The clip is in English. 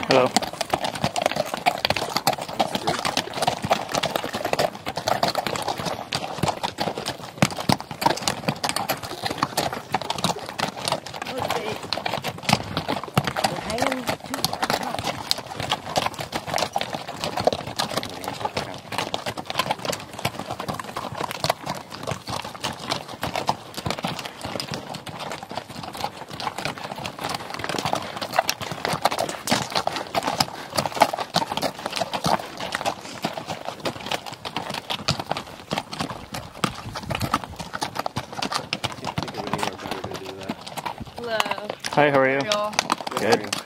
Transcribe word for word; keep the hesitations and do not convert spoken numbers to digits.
Hello. Hello. Hi, how are you? How are y'all? Good.